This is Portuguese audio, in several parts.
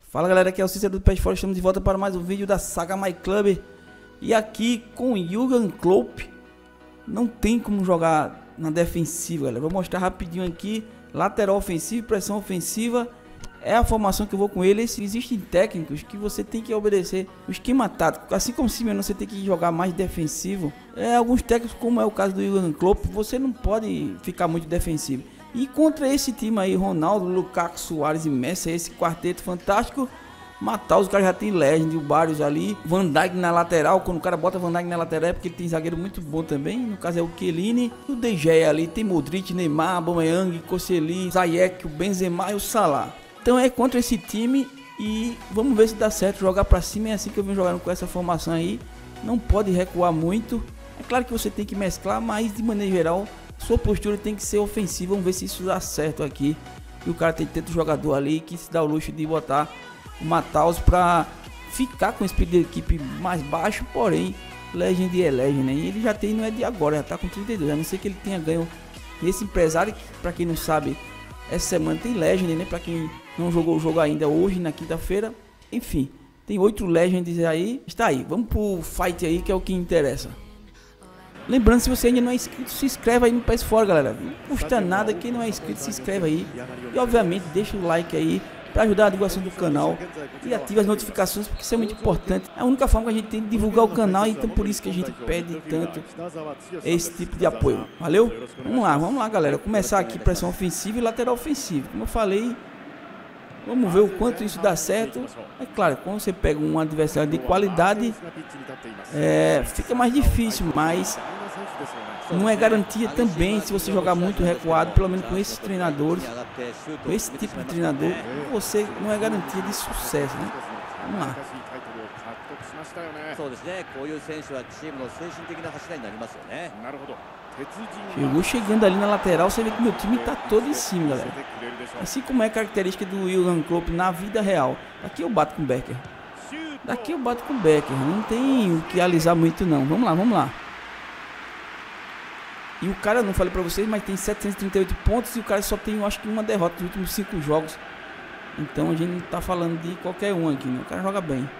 Fala galera, aqui é o Cícero do PES Fora, estamos de volta para mais um vídeo da saga My Club. E aqui com Jürgen Klopp, não tem como jogar na defensiva, galera. Vou mostrar rapidinho aqui, lateral ofensivo, pressão ofensiva. É a formação que eu vou com ele. Existem técnicos que você tem que obedecer o esquema tático. Assim como se você tem que jogar mais defensivo. Alguns técnicos, como é o caso do Jürgen Klopp, você não pode ficar muito defensivo. E contra esse time aí, Ronaldo, Lukaku, Suárez e Messi, esse quarteto fantástico, matar os caras já tem Legend, o Barrios ali, Van Dijk na lateral. Quando o cara bota Van Dijk na lateral é porque ele tem zagueiro muito bom também. No caso é o Chiellini, o De Gea ali, tem Modric, Neymar, Aubameyang, Koscielny, Ziyech, o Benzema e o Salah. Então é contra esse time e vamos ver se dá certo jogar pra cima. É assim que eu venho jogando com essa formação aí. Não pode recuar muito. É claro que você tem que mesclar, mas de maneira geral sua postura tem que ser ofensiva. Vamos ver se isso dá certo aqui. E o cara tem tanto jogador ali que se dá o luxo de botar o Matheus pra ficar com o espírito de equipe mais baixo. Porém, Legend é Legend, né? E ele já tem, não é de agora, já tá com 32. A não ser que ele tenha ganho nesse empresário, que pra quem não sabe, essa semana tem Legend, né? Pra quem não jogou o jogo ainda hoje, na quinta-feira. Enfim, tem 8 Legends aí. Está aí, vamos pro fight aí, que é o que interessa. Lembrando, se você ainda não é inscrito, se inscreve aí no PES Fora, galera. Não custa nada, quem não é inscrito, se inscreve aí. E obviamente deixa o like aí para ajudar a divulgação do canal. E ativa as notificações, porque isso é muito importante. É a única forma que a gente tem de divulgar o canal, então por isso que a gente pede tanto esse tipo de apoio. Valeu? Vamos lá, galera. Começar aqui pressão ofensiva e lateral ofensivo. Como eu falei, vamos ver o quanto isso dá certo. É claro, quando você pega um adversário de qualidade, fica mais difícil, mas não é garantia também se você jogar muito recuado, pelo menos com esses treinadores, com esse tipo de treinador, você não é garantia de sucesso, né? Vamos lá. Chegando ali na lateral, você vê que meu time tá todo em cima, galera. Assim como é característica do Jürgen Klopp na vida real. Daqui eu bato com o Becker. Daqui eu bato com o Becker. Não tem o que alisar muito não. Vamos lá, vamos lá. E o cara, não falei pra vocês, mas tem 738 pontos e o cara só tem, eu acho que uma derrota nos últimos 5 jogos. Então a gente não tá falando de qualquer um aqui, né? O cara joga bem.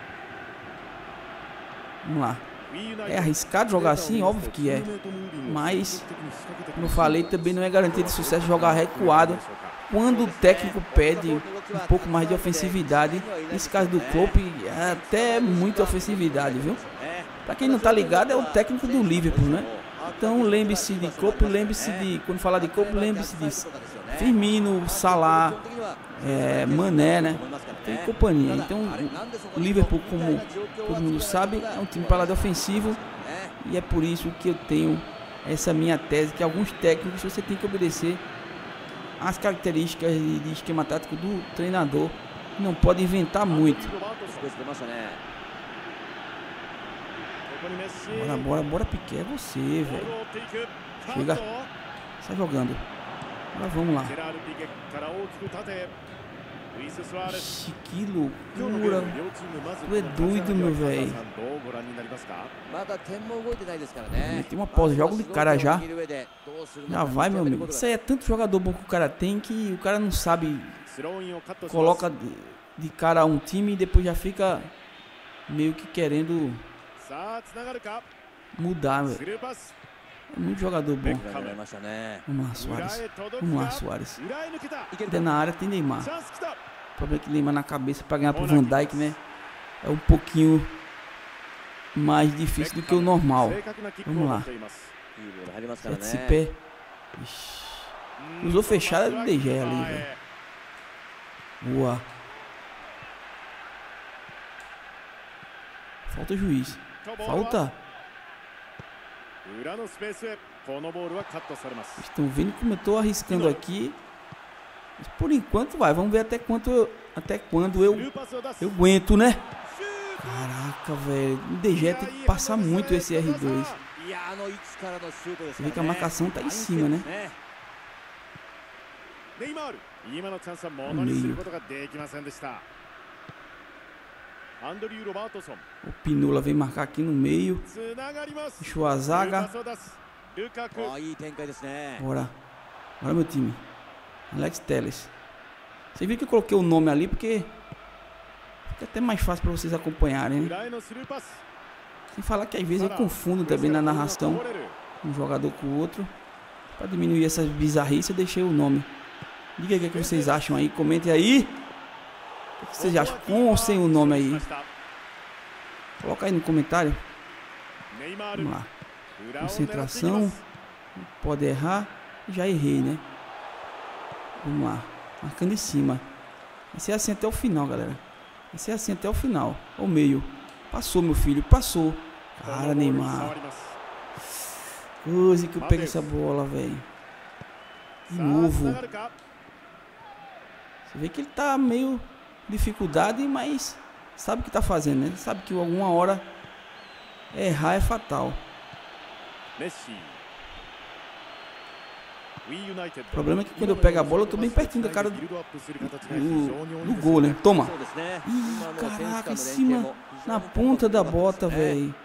Vamos lá. É arriscado jogar assim? Óbvio que é. Mas, como eu falei, também não é garantia de sucesso jogar recuado quando o técnico pede um pouco mais de ofensividade. Nesse caso do Klopp, é até muita ofensividade, viu? Pra quem não tá ligado, é o técnico do Liverpool, né? Então lembre-se de Klopp, lembre-se de... Quando falar de Klopp, lembre-se disso. Firmino, Salah, Mané, né? Tem companhia. Então o Liverpool, como todo mundo sabe, é um time para lá de ofensivo. E é por isso que eu tenho essa minha tese, que alguns técnicos você tem que obedecer as características de esquema tático do treinador. Não pode inventar muito. Bora, Piqué, é você, velho. Chega, sai jogando. Agora vamos lá. Ixi, que loucura. Tu é doido, meu velho. Tem uma pausa, joga de cara já. Já vai, meu amigo. Isso aí é tanto jogador bom que o cara tem que o cara não sabe. Coloca de cara a um time e depois já fica meio que querendo mudar, velho. É muito jogador bom. Vamos lá, Suárez. Vamos lá, Suárez. Ainda na área tem Neymar. O problema é que Neymar na cabeça para ganhar pro Van Dijk, né? É um pouquinho mais difícil do que o normal. Vamos lá. Esse pé. Ixi. Usou fechada do De Gea ali, velho. Boa. Falta o juiz. Falta. Estão vendo como eu tô arriscando aqui. Mas por enquanto vai. Vamos ver até quando eu aguento, né? Caraca, velho. O De Gea tem que passar muito esse R2. Você vê que a marcação tá em cima, né? No meio. O Pinola vem marcar aqui no meio. Deixou a zaga. Bora. Bora, meu time. Alex Telles. Você viu que eu coloquei o nome ali porque Fica até mais fácil para vocês acompanharem, né? Sem falar que às vezes eu confundo também na narração um jogador com o outro. Para diminuir essas bizarrices, eu deixei o nome. Diga aí o que vocês acham aí, comentem aí. O que vocês acham com ou sem o nome aí? Coloca aí no comentário. Vamos lá. Concentração. Não pode errar. Já errei, né? Vamos lá. Marcando em cima. Vai ser assim até o final, galera. Vai ser assim até o final. Ao meio. Passou, meu filho. Passou. Cara, Neymar. Use que eu pego essa bola, velho. De novo. Você vê que ele tá meio dificuldade, mas sabe o que tá fazendo, né? Sabe que alguma hora errar é fatal. O problema é que quando eu pego a bola, eu tô bem pertinho da cara do gol, né? Toma! Ih, caraca, em cima, na ponta da bota, velho.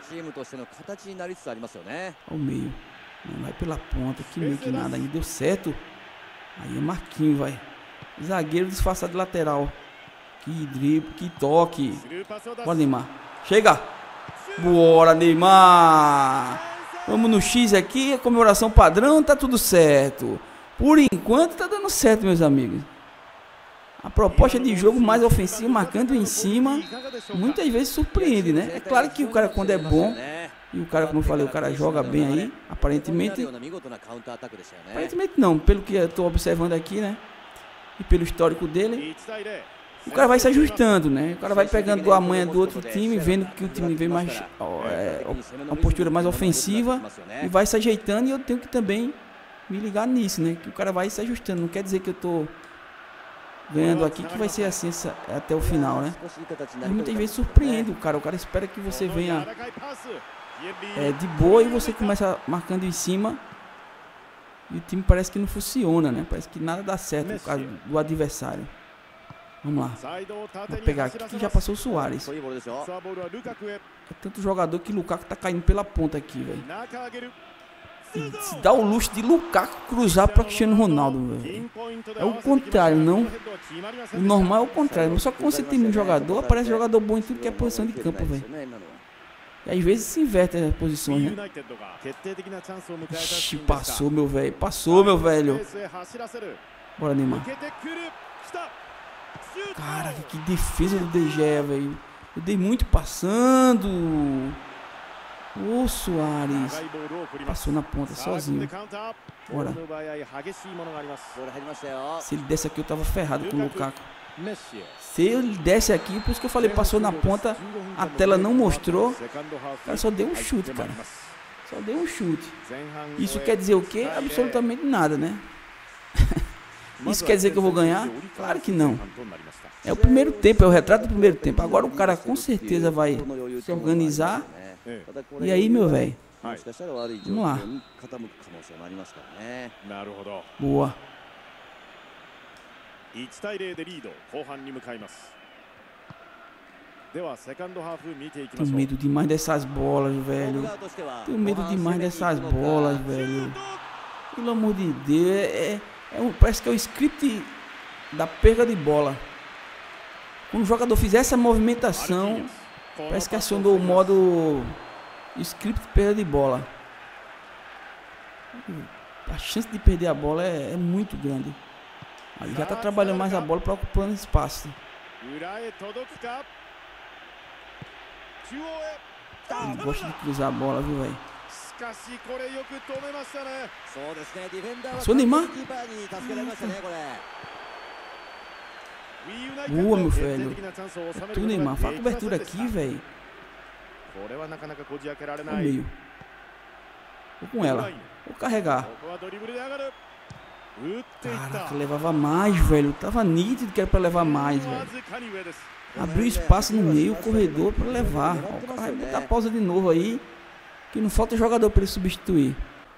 Ao meio. Não vai pela ponta, que meio que nada, ainda deu certo. Aí é Marquinhos, vai. Zagueiro disfarçado de lateral. Que drible, que toque. Bora, Neymar. Chega! Bora, Neymar! Vamos no X aqui, a comemoração padrão, tá tudo certo. Por enquanto tá dando certo, meus amigos. A proposta de jogo mais ofensiva, marcando em cima, muitas vezes surpreende, né? É claro que o cara, quando é bom, e o cara, como eu falei, o cara joga bem aí, aparentemente. Aparentemente não, pelo que eu tô observando aqui, né? E pelo histórico dele, o cara vai se ajustando, né? O cara vai pegando a manha do outro time, vendo que o time vem mais uma postura mais ofensiva e vai se ajeitando, e eu tenho que também me ligar nisso, né? Que o cara vai se ajustando. Não quer dizer que eu tô ganhando aqui que vai ser assim até o final, né? E muitas vezes surpreende o cara espera que você venha de boa e você começa marcando em cima e o time parece que não funciona, né? Parece que nada dá certo no caso do adversário. Vamos lá. Vou pegar aqui que já passou o Suárez. É tanto jogador que Lukaku tá caindo pela ponta aqui, velho. Se dá o luxo de Lukaku cruzar para Cristiano Ronaldo, velho. É o contrário, não. O normal é o contrário. Só que quando você tem um jogador, aparece jogador bom em tudo que é posição de campo, velho. E às vezes se inverte as posições, né? Ixi, passou, meu velho. Passou, meu velho. Bora, Neymar. Cara, que defesa do De Gea, velho. Eu dei muito passando. Ô, Suárez. Passou na ponta sozinho. Bora. Se ele desse aqui, eu tava ferrado com o Lukaku. Se ele desse aqui, por isso que eu falei, passou na ponta. A tela não mostrou. O cara só deu um chute, cara. Só deu um chute. Isso quer dizer o quê? Absolutamente nada, né? Isso quer dizer que eu vou ganhar? Claro que não. É o primeiro tempo, é o retrato do primeiro tempo. Agora o cara com certeza vai se organizar. E aí, meu velho? Vamos lá. Boa. Tenho medo demais dessas bolas, velho. Tenho medo demais dessas bolas, velho. Pelo amor de Deus, parece que é o script da perda de bola. Quando o jogador fizer essa movimentação, parece que acionou o modo script perda de bola. A chance de perder a bola é muito grande. Aí já tá trabalhando mais a bola para ocupando espaço. Ele gosta de cruzar a bola, viu, velho? Passou o Neymar? Boa, meu velho. É tu, Neymar. Faz a cobertura aqui, velho. No meio. Vou com ela. Vou carregar. Caraca, levava mais, velho. Tava nítido que era pra levar mais, velho. Abriu espaço no meio, corredor pra levar. O cara vai botar pausa de novo aí. Que não falta jogador pra ele substituir.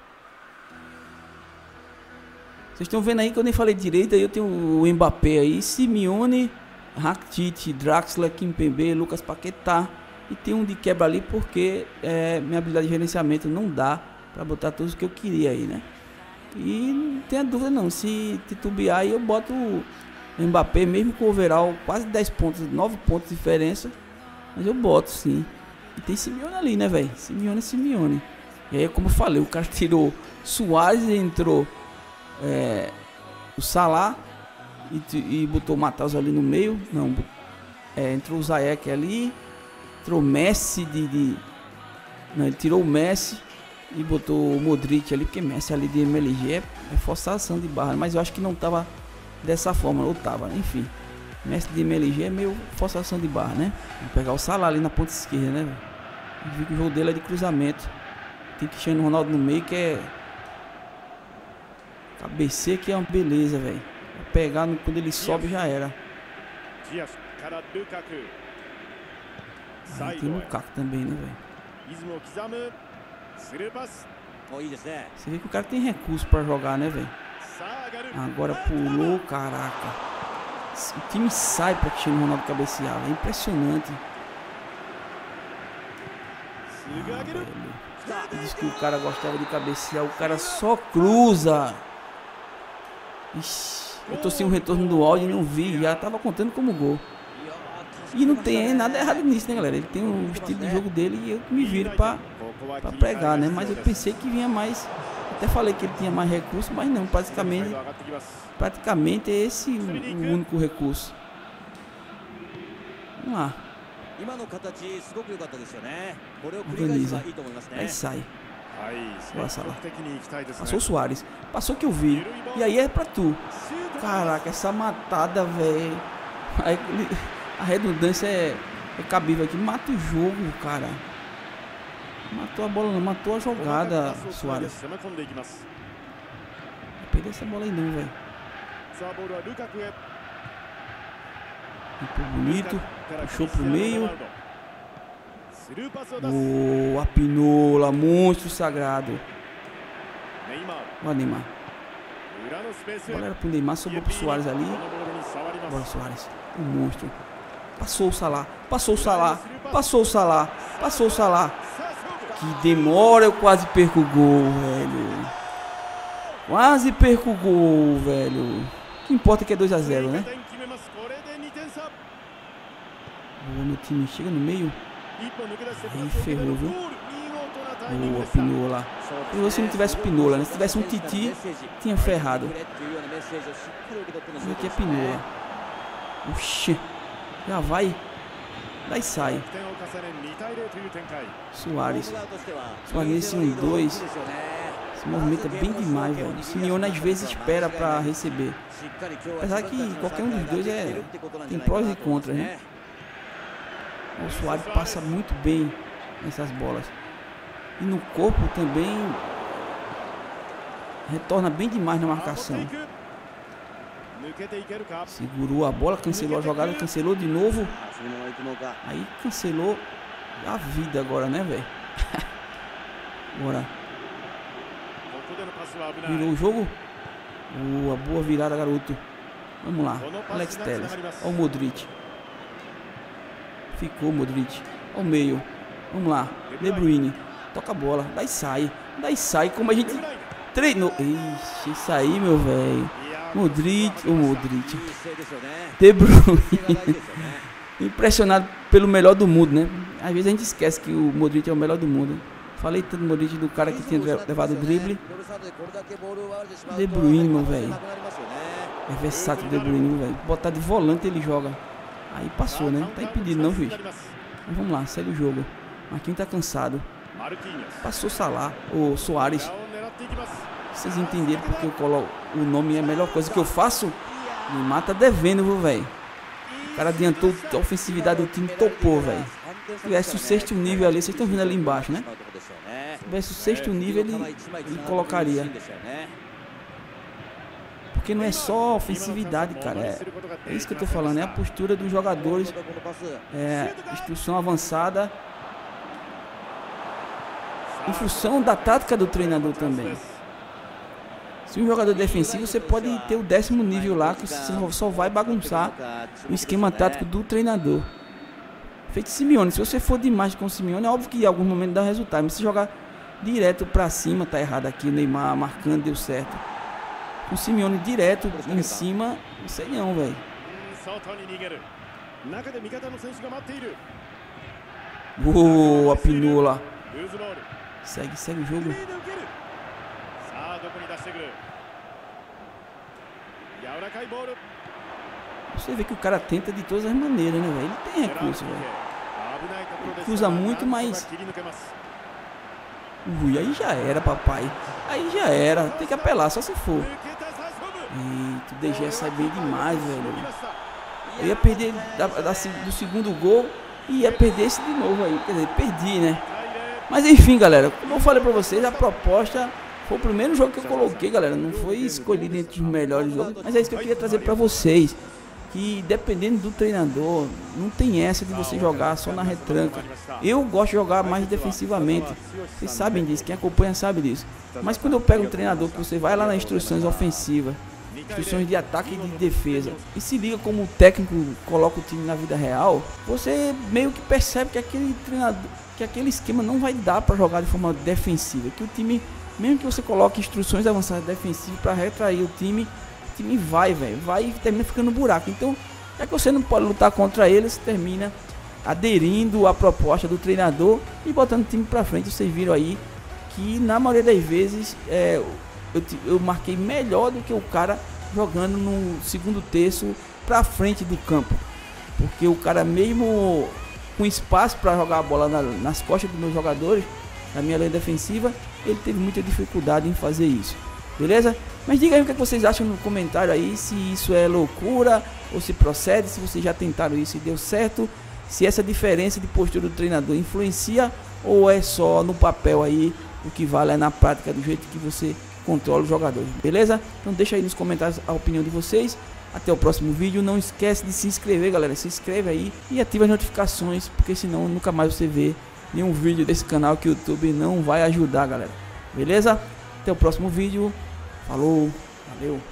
Vocês estão vendo aí que eu nem falei direito. Aí eu tenho o Mbappé aí, Simeone, Rakitic, Draxler, Kimpembe, Lucas Paquetá. E tem um de quebra ali porque minha habilidade de gerenciamento não dá pra botar todos que eu queria aí, né? E não tenha dúvida não, se titubear aí eu boto O Mbappé, mesmo com o overall, quase 10 pontos, 9 pontos de diferença. Mas eu boto sim. E tem Simeone ali, né, velho? Simeone é Simeone. E aí, como eu falei, o cara tirou Suárez e entrou o Salah e botou o Matheus ali no meio. Não, entrou o Ziyech ali. Entrou o Messi Não, ele tirou o Messi e botou o Modric ali, porque Messi ali de MLG é forçação de barra. Mas eu acho que não tava dessa forma, ou tava, enfim. Messi de MLG é meio forçação de barra, né? Vou pegar o Salah ali na ponta esquerda, né, velho? Vi que o jogo dele é de cruzamento. Tem Cristiano Ronaldo no meio, que é cabeceia, que é uma beleza, velho. Pegar quando ele sobe já era. Aí tem o Lukaku também, né, velho? Você vê que o cara tem recurso pra jogar, né, velho? Agora pulou, caraca. O time sai pra Cristiano Ronaldo cabecear. É impressionante. Diz que o cara gostava de cabecear. O cara só cruza. Ixi, eu tô sem o retorno do áudio e não vi. Já tava contando como gol. E não tem nada errado nisso, né, galera? Ele tem o estilo de jogo dele e eu me viro pra pregar, né? Mas eu pensei que vinha mais. Até falei que ele tinha mais recursos, mas não. Praticamente é esse o único recurso. Vamos lá. Organiza. Aí sai. Bora, Salah. Passou o Suárez. Passou que eu vi. E aí é pra tu. Caraca, essa matada, velho. A redundância é cabível aqui. Mata o jogo, cara. Matou a bola, não. Matou a jogada, Suárez. Não perder essa bola aí não, velho. Ficou bonito. Puxou pro meio. Boa, Pinola. Monstro sagrado. Olha o Neymar. A bola era pro Neymar, sobrou pro Suárez ali. Bora, Suárez. O monstro. Passou o Salah. Passou o Salah. Passou o Salah. Passou o Salah. Que demora, eu quase perco o gol, velho. Quase perco o gol, velho. O que importa é que é 2 a 0, né? Boa no time. Chega no meio. Aí ferrou, viu? Boa, Pinola. Eu se não tivesse Pinola, né? Se tivesse um Titi, tinha ferrado. Aqui é Pinola. Oxi. Já vai. Daí sai. Suárez. Suárez nesse 1-2. Se movimenta bem demais, velho. O Simeone às vezes espera pra receber. Apesar que qualquer um dos dois tem prós e contras, né? O Suárez passa muito bem nessas bolas. E no corpo também retorna bem demais na marcação. Segurou a bola, cancelou a jogada, cancelou de novo. Aí cancelou a vida agora, né, velho? Bora. Virou o jogo. Boa virada, garoto. Vamos lá. Alex Telles. Olha o Modric. Ficou o Modric. Olha o meio. Vamos lá. De Bruyne. Toca a bola. Daí sai. Daí sai como a gente treinou. Ixi, isso aí, meu velho. Modric. O Modric. De Bruyne. Impressionado pelo melhor do mundo, né? Às vezes a gente esquece que o Modric é o melhor do mundo. Falei tanto do Modric, do cara que tinha levado o drible. De Bruyne, meu velho. É versátil o De Bruyne, velho. Botar de volante ele joga. Aí passou, né? Não tá impedido não, juiz. Mas vamos lá, segue o jogo. Marquinhos tá cansado. Passou Salah, o Suárez. Vocês entenderam porque eu coloco o nome, é a melhor coisa que eu faço? Neymar tá devendo, viu, velho? O cara adiantou a ofensividade do time, topou, velho. Se tivesse o 6º nível ali, vocês estão vendo ali embaixo, né? Se tivesse o 6º nível, ele colocaria. Porque não é só ofensividade, cara. É isso que eu tô falando, é a postura dos jogadores. É instrução avançada. Em função da tática do treinador também. Se um jogador defensivo, você pode ter o 10º nível lá, que você só vai bagunçar o esquema tático do treinador. Feito Simeone, se você for demais com o Simeone, é óbvio que em algum momento dá resultado. Mas se jogar direto pra cima, tá errado aqui, o Neymar marcando, deu certo. Com o Simeone direto em cima, não sei não, velho. A pinula. Segue o jogo. Você vê que o cara tenta de todas as maneiras, né, velho? Ele tem recurso, velho. Ele cruza muito, mas... aí já era, papai. Aí já era. Tem que apelar, só se for. Eita, o DG sai bem demais, velho. Eu ia perder do segundo gol e ia perder esse de novo aí. Quer dizer, perdi, né? Mas enfim, galera, como eu falei pra vocês, a proposta foi o primeiro jogo que eu coloquei, galera. Não foi escolhido entre os melhores jogos, mas é isso que eu queria trazer pra vocês. Que dependendo do treinador, não tem essa de você jogar só na retranca. Eu gosto de jogar mais defensivamente. Vocês sabem disso, quem acompanha sabe disso. Mas quando eu pego um treinador que você vai lá nas instruções ofensivas, instruções de ataque e de defesa, e se liga como o técnico coloca o time na vida real, você meio que percebe que aquele treinador, que aquele esquema não vai dar para jogar de forma defensiva. Que o time, mesmo que você coloque instruções avançadas defensivas para retrair o time vai, velho, vai e termina ficando no buraco. Então, já que você não pode lutar contra eles, termina aderindo à proposta do treinador e botando o time pra frente. Vocês viram aí que na maioria das vezes eu marquei melhor do que o cara jogando no segundo terço pra frente do campo, porque o cara mesmo com espaço para jogar a bola nas costas dos meus jogadores, na minha linha defensiva, ele teve muita dificuldade em fazer isso. Beleza? Mas diga aí o que vocês acham no comentário aí, se isso é loucura ou se procede, se vocês já tentaram isso e deu certo, se essa diferença de postura do treinador influencia ou é só no papel aí, o que vale é na prática, do jeito que você controla os jogadores, beleza? Então deixa aí nos comentários a opinião de vocês. Até o próximo vídeo. Não esquece de se inscrever, galera, se inscreve aí e ativa as notificações, porque senão nunca mais você vê nenhum vídeo desse canal, que o YouTube não vai ajudar, galera, beleza? Até o próximo vídeo. Falou, valeu.